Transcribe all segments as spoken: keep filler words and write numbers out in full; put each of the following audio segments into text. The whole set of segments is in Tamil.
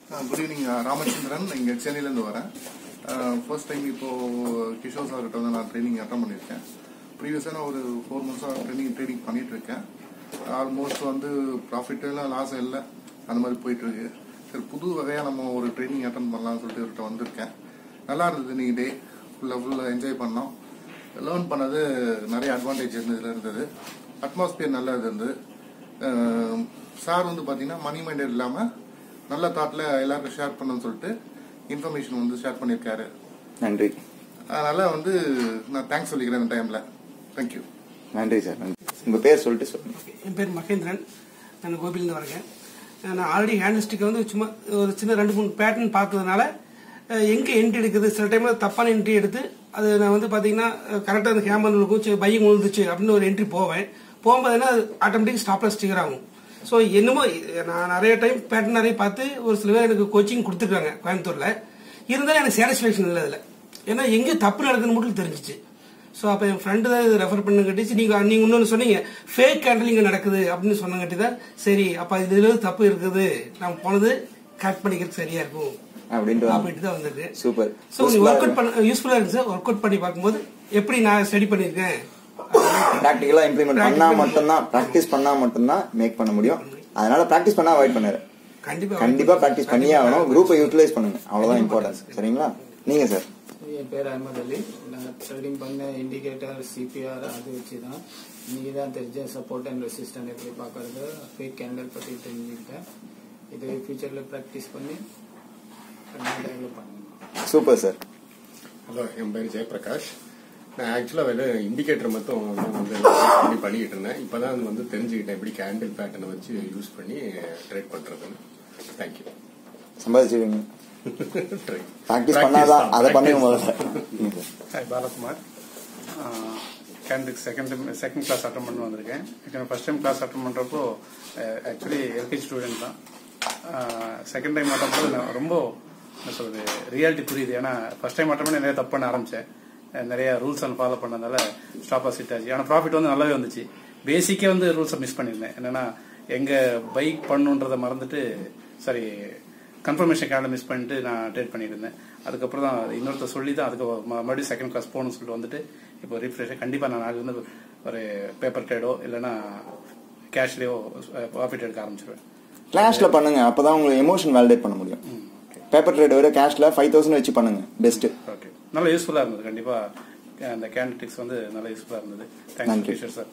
குட் ஈவினிங் ராமச்சந்திரன், இங்கே சென்னையிலேருந்து வரேன். ஃபர்ஸ்ட் டைம் இப்போது கிஷோர் சார்கிட்ட வந்து நான் ட்ரைனிங் அட்டன் பண்ணியிருக்கேன். ப்ரீவியஸாக நான் ஒரு ஃபோர் மந்த்ஸாக ட்ரைனிங் ட்ரைனிங் பண்ணிகிட்டு இருக்கேன். ஆல்மோஸ்ட் வந்து ப்ராஃபிட்டும் இல்லை லாஸும் இல்லை, அந்த மாதிரி போயிட்டுருக்கு. சரி, புது வகையாக நம்ம ஒரு ட்ரைனிங் அட்டன் பண்ணலாம்னு சொல்லிட்டு இவர்கிட்ட வந்திருக்கேன். நல்லா இருந்தது. இன்றைக்கி டே ஃபுல்லாக ஃபுல்லாக என்ஜாய் பண்ணோம். லேர்ன் பண்ணது நிறைய அட்வான்டேஜ் இருந்ததில் இருந்தது. அட்மாஸ்பியர் நல்லா இருந்தது. சார் வந்து பார்த்தீங்கன்னா மணி மைண்டட் இல்லாமல் நல்ல தாட்டில் எல்லாருக்கும் ஷேர் பண்ணணும்னு சொல்லிட்டு இன்ஃபர்மேஷன் வந்து ஷேர் பண்ணியிருக்காரு. நன்றி. அதனால் வந்து நான் தேங்க்ஸ் சொல்லிக்கிறேன் இந்த டைமில். தேங்க்யூ. நன்றி சார். நன்றி. உங்கள் பேர் சொல்லிட்டு சொல்லுங்கள். என் பேர் மகேந்திரன், நான் கோபிலேருந்து வரேன். நான் ஆல்ரெடி ஹேண்ட் ஸ்டிக்கை வந்து சும்மா ஒரு சின்ன ரெண்டு மூணு பேட்டர்ன் பார்த்ததுனால எங்கே என்ட்ரி எடுக்குது, சில டைமில் தப்பான என்ட்ரி எடுத்து அது நான் வந்து பார்த்தீங்கன்னா கரெக்டாக அந்த கேமரா இருக்கும் பையன் விழுந்துச்சு அப்படின்னு ஒரு என்ட்ரி போவேன். போகும்போது என்ன ஆட்டோமேட்டிக் ஸ்டாப்ல ஸ்டிக்கர் ஆகும். ஸோ என்னமோ நான் நிறைய டைம் பேட்டர்ன் நிறைய பார்த்து ஒரு சில பேர் எனக்கு கோச்சிங் கொடுத்துருக்காங்க கோயம்புத்தூரில். இருந்தாலும் எனக்கு சாட்டிஸ்ஃபேக்ஷன் இல்லை அதில். ஏன்னா எங்கே தப்பு நடக்குதுன்னு மட்டும் தெரிஞ்சிச்சு. ஸோ அப்போ என் ஃப்ரெண்டு தான் இது ரெஃபர் பண்ண கட்டிச்சு. நீங்கள் நீங்கள் இன்னொன்று சொன்னீங்க ஃபேக் கேண்டில் இங்கே நடக்குது அப்படின்னு சொன்ன கட்டி தான் சரி, அப்போ இதுல தப்பு இருக்குது, நம்ம போனது கரெக்ட் பண்ணிக்கிறது சரியா இருக்கும் அப்படின்ட்டு தான் வந்திருக்கு. சூப்பர். ஸோ நீ ஒர்க் அவுட் பண்ண யூஸ்ஃபுல்லாக இருக்கு சார். ஒர்க் அவுட் பண்ணி பார்க்கும்போது எப்படி நான் ஸ்டடி பண்ணியிருக்கேன், பிராக்டிகலா இம்ப்ளிமெண்ட் பண்ணா மட்டும்தான், பிராக்டிஸ் பண்ணா மட்டும்தான் மேக் பண்ண முடியும். அதனால பிராக்டிஸ் பண்ணா அவாய்ட் பண்ணாரு. கண்டிப்பா கண்டிப்பா பிராக்டிஸ் பண்ணியே ஆகணும். குரூப்பை யூட்டிலைஸ் பண்ணுங்க, அவ்வளவுதான் இம்பார்ட்டன்ஸ். சரிங்களா? நீங்க சார்? என் பேர் அஹமத் அலி. நான் ட்ரேடிங் பண்ண இண்டிகேட்டர் சிபிஆர் அது வச்சு தான் இன்னைக்கு தான் தெரிஞ்ச சப்போர்ட் அண்ட் ரெசிஸ்டன்ட் எப்படி பார்க்கறது, ஃபேக் கேண்டில் பற்றி தெரிஞ்சுக்கிட்டேன். இது ஃபியூச்சர்ல ப்ராக்டிஸ் பண்ணி டெவலப் பண்ணுங்க. Super sir. ஹலோ, என் பேர் ஜெயபிரகாஷ். நான் ஆக்சுவலாக வந்து இண்டிகேட்டர் மட்டும் வந்து பண்ணி பண்ணிக்கிட்டு இருந்தேன். இப்போ தான் வந்து தெரிஞ்சுக்கிட்டேன் எப்படி கேண்டில் பேட்டர்னை வச்சு யூஸ் பண்ணி ட்ரேட் பண்ணுறதுன்னு. தேங்க்யூ. சம்பாதிச்சுவீங்க. ப்ராக்டிஸ் பண்ணாதான் அதை பண்ணுங்க முதல்ல. Hi, Balakumar. Candle second second class attend பண்ணி வந்திருக்கேன். ஃபர்ஸ்ட் டைம் கிளாஸ் அட்டன் பண்ணுறப்போ ஆக்சுவலி எல்கேஜி ஸ்டூடெண்ட் தான். செகண்ட் டைம் அட்டன் பண்ண ரொம்ப என்ன சொல்றது ரியாலிட்டி புரியுது. ஏன்னா ஃபர்ஸ்ட் டைம் அட்டன் பண்ணி நிறைய தப்பு பண்ண ஆரம்பித்தேன். நிறைய ரூல்ஸ் அண்ட் ஃபாலோ பண்ணதால ஸ்டாப் லாஸ் ஹிட் ஆச்சு. ஆனால் ப்ராஃபிட் வந்து நல்லாவே வந்துச்சு. பேசிக்கே வந்து ரூல்ஸை மிஸ் பண்ணியிருந்தேன். என்னன்னா எங்க பைக் பண்ணுன்றதை மறந்துட்டு சாரி கன்ஃபர்மேஷன் கேண்டில் மிஸ் பண்ணிட்டு நான் ட்ரேட் பண்ணிட்டு இருந்தேன். அதுக்கப்புறம் தான் இன்னொருத்தர் சொல்லி தான் அதுக்கு மறுபடியும் செகண்ட் கிளாஸ் போகணும்னு சொல்லிட்டு வந்துட்டு இப்போ ரீஃப்ரெஷ் கண்டிப்பாக நான் நாளைக்கு வந்து ஒரு பேப்பர் ட்ரேடோ இல்லைன்னா கேஷ்லேயோ ப்ராஃபிட் எடுக்க ஆரம்பிச்சிருவேன். கேஷ்ல பண்ணுங்க, அப்பதான் உங்களுக்கு எமோஷன் வேலிடேட் பண்ண முடியும். பேப்பர் ட்ரேட் விட கேஷ்ல ஃபைவ் தௌசண்ட் வச்சு பண்ணுங்க பெஸ்ட். ஓகே, நல்லா யூஸ்ஃபுல்லா இருந்தது. கண்டிப்பா அந்த கேண்டில்ஸ் வந்து நல்லா யூஸ்ஃபுல்லா இருந்தது. Thank you sir.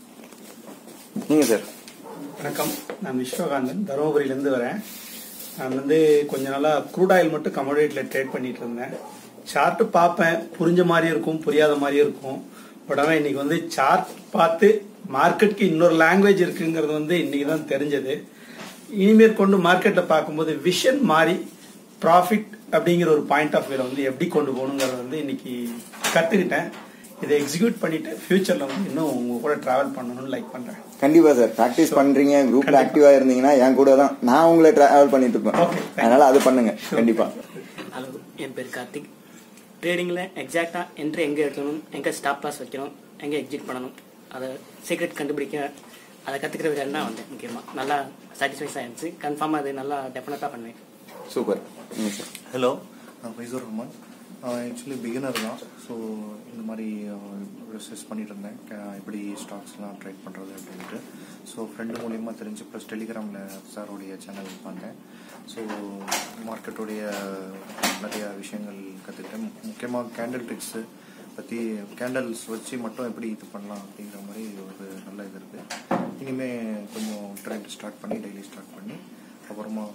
நீங்க சார்? வணக்கம், நான் விஸ்வகாந்தன், தருமபுரியிலேருந்து வரேன். நான் வந்து கொஞ்ச நாளா க்ரூட் ஆயில் மட்டும் கமோடிட்டியில் ட்ரேட் பண்ணிட்டு இருந்தேன். சார்ட்டு பார்ப்பேன், புரிஞ்ச மாதிரி இருக்கும், புரியாத மாதிரி இருக்கும். பட் ஆனால் இன்னைக்கு வந்து சார்ட் பார்த்து மார்க்கெட்டுக்கு இன்னொரு லாங்குவேஜ் இருக்குங்கிறது வந்து இன்னைக்கு தான் தெரிஞ்சது. இனிமேல் கொண்டு மார்க்கெட்டில் பார்க்கும்போது விஷன் மாறி ப்ராஃபிட் அப்படிங்கிற ஒரு பாயிண்ட் ஆஃப் வியூல வந்து எப்படி கொண்டு போகணுங்கிறத வந்து இன்னைக்கு கற்றுக்கிட்டேன். இதை எக்ஸிக்யூட் பண்ணிட்டு ஃபியூச்சர்ல வந்து இன்னும் உங்க கூட டிராவல் பண்ணணும்னு லைக் பண்றேன். கண்டிப்பா சார். பிராக்டிஸ் பண்றீங்க, குரூப்ல ஆக்டிவா இருந்தீங்கன்னா என் கூட தான் நான் உங்களை டிராவல் பண்ணிட்டு இருப்பேன். அதனால அது பண்ணுங்க கண்டிப்பா. ஹலோ, என் பேர் கார்த்திக். ட்ரேடிங்ல எக்ஸாக்டா என்ட்ரி எங்க எடுக்கணும், எங்க ஸ்டாப் லாஸ் வைக்கணும், எங்க எக்ஸிட் பண்ணணும், அதை சீக்ரெட் கண்டுபிடிக்க அதை கத்துக்கிறதுக்காக தான் வந்தேன். முக்கியமா நல்லா சாட்டிஸ்ஃபைஸ் ஆயிருச்சு. கன்ஃபார்மா அது நல்லா டெஃபினட்டா பண்ணுவேன். சூப்பர். ஹலோ, நான் ஃபைசூர் ரஹ்மான். ஆக்சுவலி பிகினர் தான். ஸோ இந்த மாதிரி ரிசர்ச் பண்ணிட்டு இருந்தேன் எப்படி ஸ்டாக்ஸ்லாம் ட்ரேட் பண்ணுறது அப்படின்ட்டு. ஸோ ஃப்ரெண்டு மூலியமாக தெரிஞ்சு ப்ளஸ் டெலிகிராமில் சாரோடைய சேனல் பண்ணேன். ஸோ மார்க்கெட்டுடைய நிறைய விஷயங்கள் கற்றுக்கிட்டேன். முக்கியமாக கேண்டில் ட்ரிக்ஸு பற்றி, கேண்டல்ஸ் வச்சு மட்டும் எப்படி இது பண்ணலாம் அப்படிங்கிற மாதிரி ஒரு நல்ல இது இருக்குது. இனிமேல் கொஞ்சம் ட்ரேட் ஸ்டார்ட் பண்ணி டெய்லி ஸ்டார்ட் பண்ணி அப்புறமா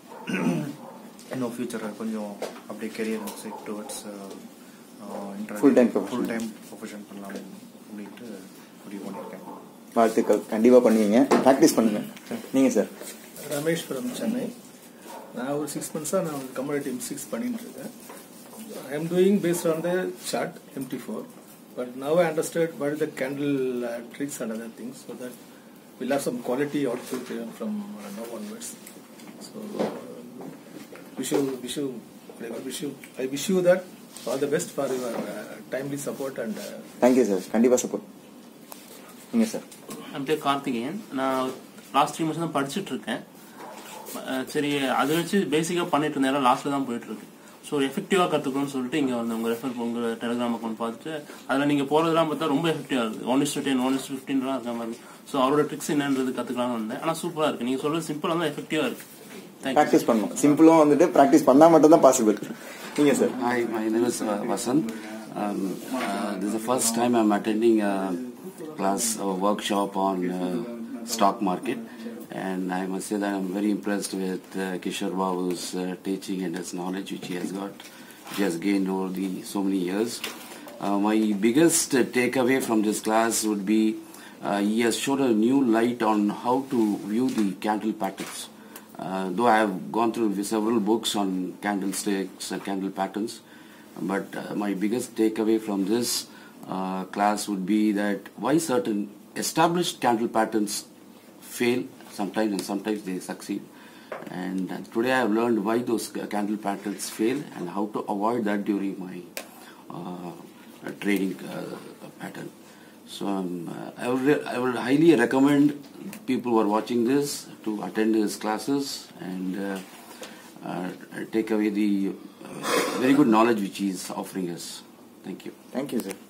இன்னும் ஃபியூச்சரில் கொஞ்சம் அப்படியே career side towards full time full time profession பண்ணலாம் அப்படின்ட்டு முடிவு பண்ணியிருக்கேன். வாழ்த்துக்கள். கண்டிப்பாக பண்ணுவீங்க, ப்ராக்டிஸ் பண்ணுங்க. நீங்கள் சார்? ரமேஷ் ஃப்ரம் சென்னை. நான் ஒரு சிக்ஸ் மந்த்ஸாக நான் கமோடிட்டி எம் சிக்ஸ் பண்ணிட்டு இருக்கேன். I am doing based on the chart M T four. But now I understand what is the candle tricks and other things so that will have some quality output from now onwards. So wish you wish you wish you I wish you that all the best for your uh, timely support and uh, thank you sir. கண்டிப்பா சப்போர்ட். நீங்க சார்? என் பேர் கார்த்திகேயன். நான் லாஸ்ட் த்ரீ மந்த்ஸ் தான் படிச்சுட்டு இருக்கேன். சரி அதை வச்சு பேசிக்காக பண்ணிட்டு இருந்தேன், லாஸ்ட்டில் தான் போயிட்டு இருக்கு. ஸோ எஃபெக்டிவாக கற்றுக்கணும்னு சொல்லிட்டு இங்கே வந்து உங்கள் ரெஃபர் உங்கள் டெலிகிராம் அக்கௌண்ட் பார்த்துட்டு அதில் நீங்கள் போகிறதுலாம் பார்த்தா ரொம்ப எஃபெக்டிவாக இருக்குது. One is to ten one is to ஃபிஃப்டின்லாம் இருக்க மாதிரி. ஸோ அவரோட ட்ரிக்ஸ் என்னன்றது கற்றுக்கலாம்னு வந்தேன். ஆனால் சூப்பராக இருக்குது. நீங்கள் சொல்கிறது சிம்பிளாக தான் எஃபெக்டிவாக இருக்குது. ப்ராக்டிஸ் பண்ணணும். சிம்பிளும் வந்துட்டு ப்ராக்டிஸ் பண்ணால் மட்டும் தான் பாசிபிள். நீங்கள் sir? Hi, my name is uh, Vasant. Um, uh, this is the first time I'm attending a class or workshop on uh, stock market, and I must say that I'm very impressed with uh, Kishore Babu's uh, teaching and his knowledge which he has got, he has gained over the so many years. Uh, my biggest uh, takeaway from this class would be uh, he has showed a new light on how to view the candle patterns. Uh, though I have gone through several books on candlesticks and candle patterns, but uh, my biggest takeaway from this uh, class would be that why certain established candle patterns fail sometimes and sometimes they succeed. And uh, today I have learned why those candle patterns fail and how to avoid that during my uh, trading uh, pattern. So um, uh, I, would re- I would highly recommend people who are watching this to attend his classes and uh, uh, take away the uh, very good knowledge which he is offering us. Thank you. Thank you, sir.